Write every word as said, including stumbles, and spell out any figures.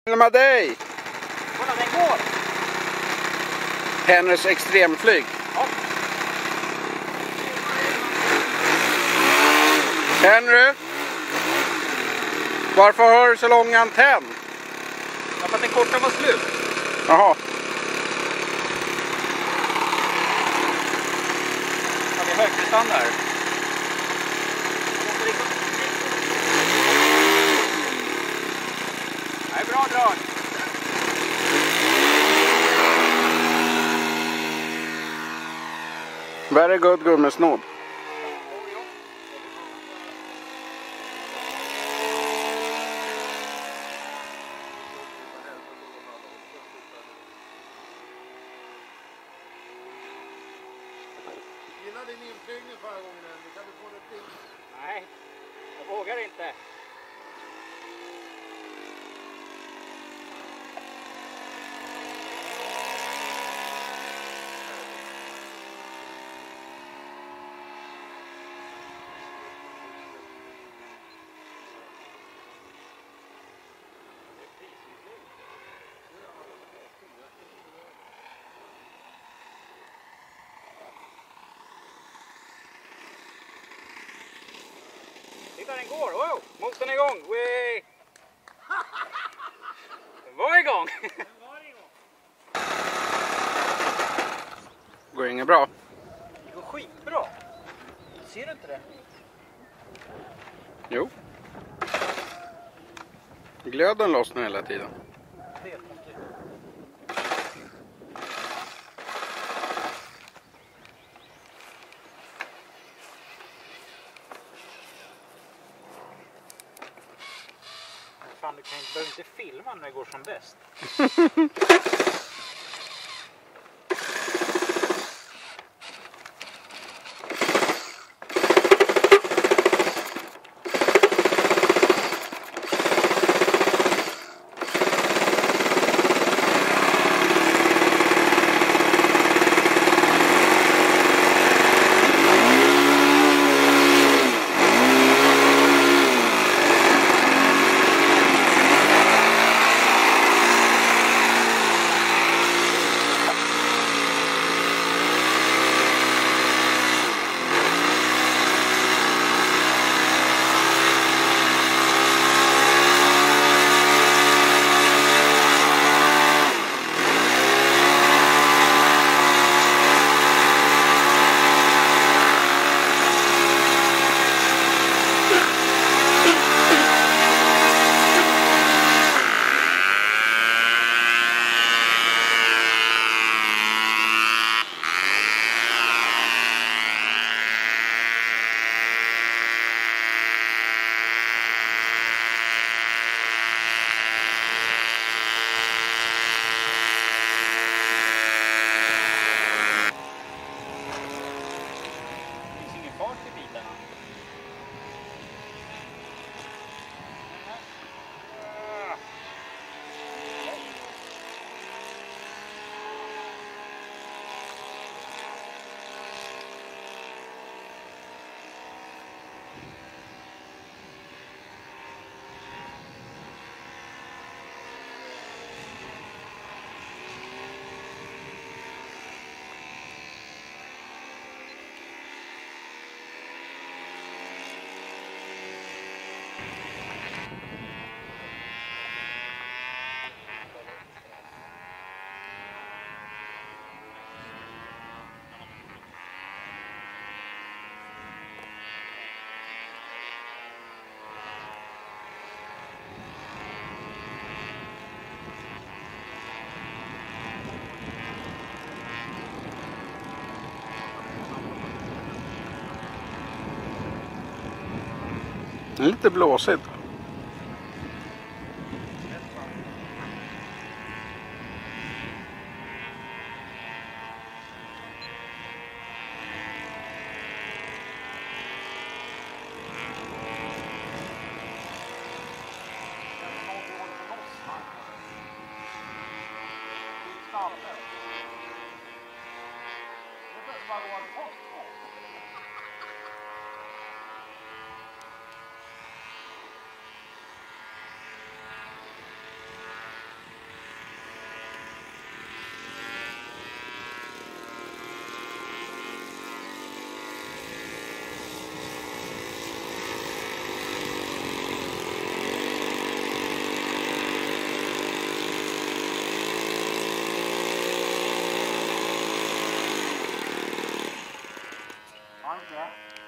Filma dig! Kolla, den går! Hennes extremflyg. Ja. Henry! Varför har du så lång antenn? Ja, för att den korta var slut. Jaha. Ja, det är högprestanda. Det är bra drag. Very good gummesnodd. Gillar din inflygning förra gången än? Kan du få det till? Nej, jag vågar inte. Titta, den går! Wow! Motorn är igång! Wee! Den var igång! Går inget bra. Det går skitbra! Ser du inte det? Jo. Glöden lossnar hela tiden. Det är konstigt. Fan, du kan inte, behöver inte filma när det går som bäst. Det är lite blåsigt. Anke.